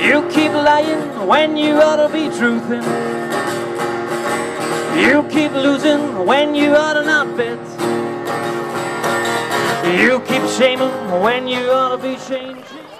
You keep lying when you ought to be truthing. You keep losing when you ought to not bet. You keep shaming when you ought to be shamed.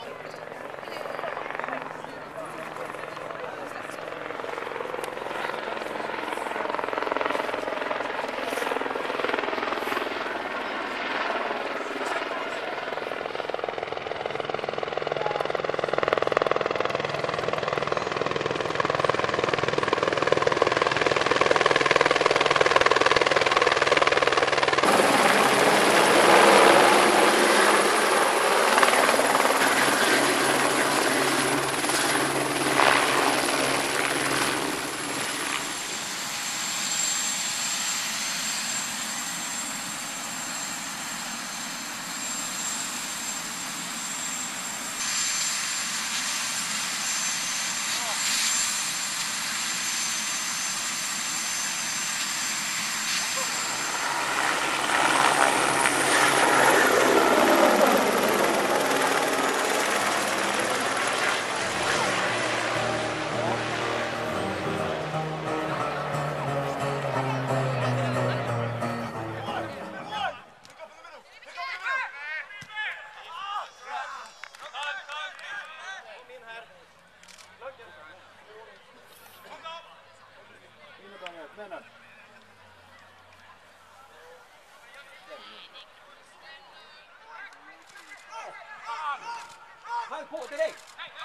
Hang på direkt!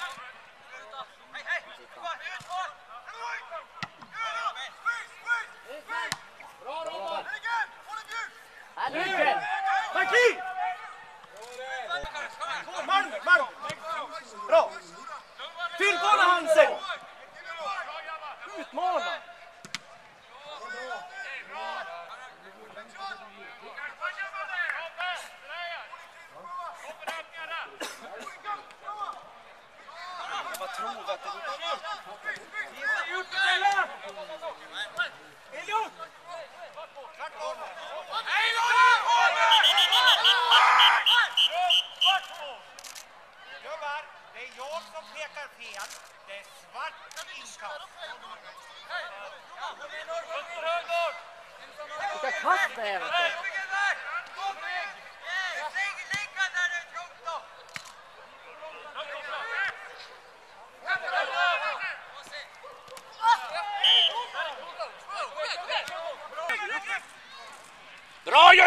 Bra Robert! Marki! Malm! Bra! Fyll på när Hansen! Utmana! Jag tror att det Gubbar, det är jag som pekar fel. Det är svart inkast. Vilka kast det är, vet du. Bra